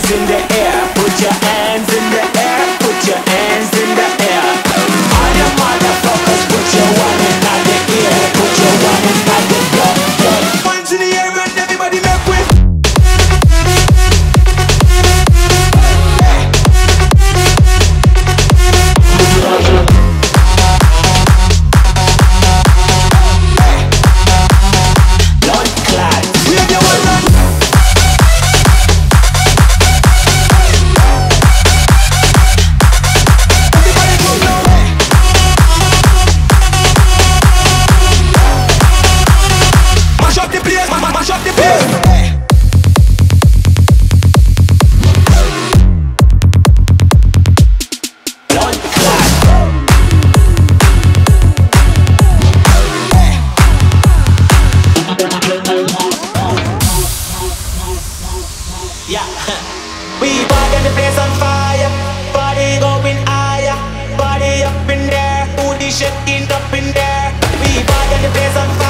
hands in the air, put your hands in the air, put your hands in the air. All your motherfuckers, put your one in the ear, put your one in the blood. Hands in the air and everybody make way. Shaking up in there, we bought the place on fire.